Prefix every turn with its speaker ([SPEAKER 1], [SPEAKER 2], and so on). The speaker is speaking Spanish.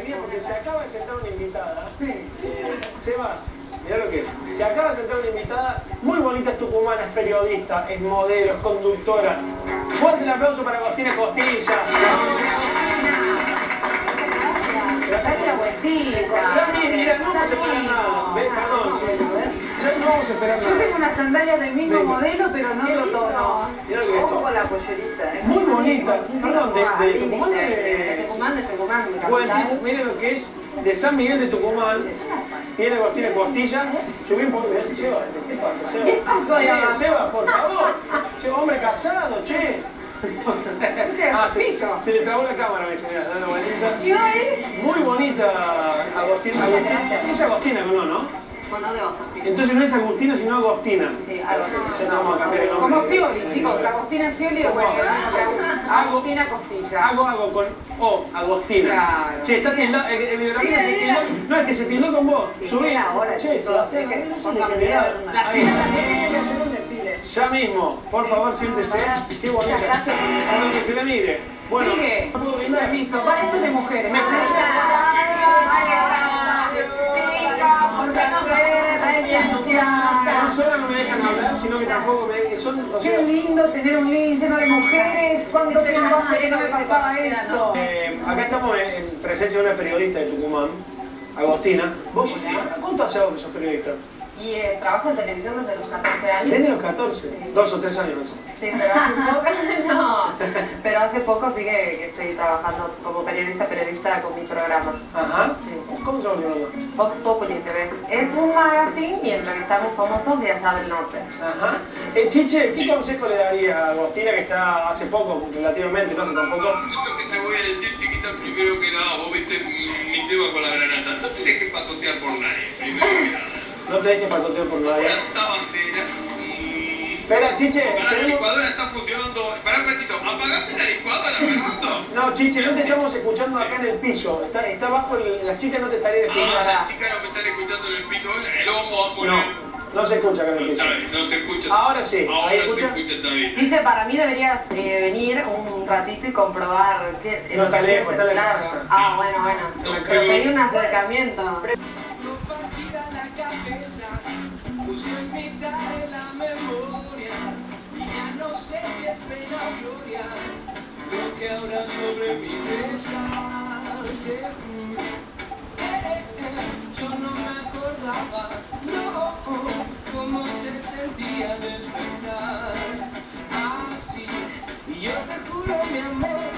[SPEAKER 1] Agustina porque se acaba de sentar una invitada.
[SPEAKER 2] Sí.
[SPEAKER 1] Sebas, mirá lo que es. Se acaba de sentar una invitada muy bonita, es tucumana, es periodista, es modelo, es conductora. Fuerte el aplauso para Agustina Costilla.
[SPEAKER 2] Dale la vueltita.
[SPEAKER 1] Sammy, mira, no vamos a esperar nada. Perdón, sí. Ya no vamos a esperar nada.
[SPEAKER 2] Yo tengo unas sandalias del mismo modelo, pero no lo tono.
[SPEAKER 1] Mirá lo que es esto.
[SPEAKER 3] Con la pollerita.
[SPEAKER 1] Muy bonita. Perdón, de Tucumán
[SPEAKER 2] De Tucumán, de
[SPEAKER 1] Bueno,
[SPEAKER 2] capital.
[SPEAKER 1] miren lo que es de San Miguel de Tucumán. Viene Agustina Costilla. Subí un poco. Seba, ¿qué pasa, Seba?
[SPEAKER 3] ¿Qué pasó ahí abajo?
[SPEAKER 1] Seba, por favor. Seba, hombre casado, che. Se le trabó la cámara, me dice, mirá, dale la vueltita. Muy bonita Agustina. Es Agustina, ¿no?
[SPEAKER 2] Bueno, de osa, sí.
[SPEAKER 1] Entonces no es Agustina, sino Agostina.
[SPEAKER 2] Sí, Agostina.
[SPEAKER 1] Ya no vamos a cambiar el nombre.
[SPEAKER 2] Como Scioli, chicos. Agostina Scioli o bueno, Agustina Costilla.
[SPEAKER 1] Hago con O, Agostina.
[SPEAKER 2] Claro.
[SPEAKER 1] Che, está tildado, el biografía se tildó. No, es que se tildó con vos. Subí. Che, Sebastián, no es general.
[SPEAKER 2] Las chicas también tienen que hacer un desfile.
[SPEAKER 1] Ya mismo, por favor, siéntese. Qué bonita.
[SPEAKER 2] Muchas gracias.
[SPEAKER 1] Para que se le mire. Bueno,
[SPEAKER 2] Sigue.
[SPEAKER 1] ¿puedo brindar?
[SPEAKER 2] Permiso. Para esto es de mujeres.
[SPEAKER 1] ¿Me escuchan? No solo no me dejan hablar, sino que tampoco me dejan...
[SPEAKER 2] Qué lindo tener un link lleno de mujeres. ¿Cuánto tiempo hace que no me pasaba esto?
[SPEAKER 1] Acá estamos en presencia de una periodista de Tucumán, Agostina. ¿Vos cuánto hace vos que sos periodista?
[SPEAKER 2] Y trabajo en televisión desde los 14 años.
[SPEAKER 1] ¿Desde los 14? Sí. 2 o 3 años, no sé.
[SPEAKER 2] Sí, pero hace poco, no. Pero hace poco sí que estoy trabajando como periodista con mi programa.
[SPEAKER 1] Ajá.
[SPEAKER 2] Sí.
[SPEAKER 1] ¿Cómo se llama tu programa?
[SPEAKER 2] Vox Populi TV. Es un magazine y entrevistamos famosos de allá del norte.
[SPEAKER 1] Ajá. Chiche, ¿qué consejo le daría a Agostina que está hace poco, relativamente, no hace tampoco?
[SPEAKER 4] Lo que te voy a decir, chiquita, primero que nada, vos viste mi tema con la granata. No te dejes patotear por nadie, primero que nada.
[SPEAKER 1] No te dejes patotear por nadie.
[SPEAKER 4] Esta bandera.
[SPEAKER 1] Espera, Chiche.
[SPEAKER 4] La licuadora está funcionando. Pará un ratito, ¿apagaste la licuadora, Fernando?
[SPEAKER 1] No, Chiche, no te estamos escuchando acá en el piso. Está abajo, las chicas no te estarían escuchando.
[SPEAKER 4] Las chicas no me están escuchando en el piso. Lo vamos a poner.
[SPEAKER 1] No se escucha acá en el piso.
[SPEAKER 4] No se escucha.
[SPEAKER 1] Ahora sí.
[SPEAKER 4] Ahora
[SPEAKER 1] ¿Ahí
[SPEAKER 4] se
[SPEAKER 1] escucha?
[SPEAKER 4] escucha, está bien.
[SPEAKER 2] Chiche, para mí deberías venir un ratito y comprobar qué...
[SPEAKER 1] No está lejos, está en la casa.
[SPEAKER 2] Ah, bueno.
[SPEAKER 4] No,
[SPEAKER 2] Pero pedí un acercamiento.
[SPEAKER 5] Compartida la cabeza, justo en mitad de la memoria, y ya no sé si es pena o gloria, lo que habrá sobre mi mesa, te juro, yo no me acordaba, no, cómo se sentía despertar, así, y yo te juro mi amor,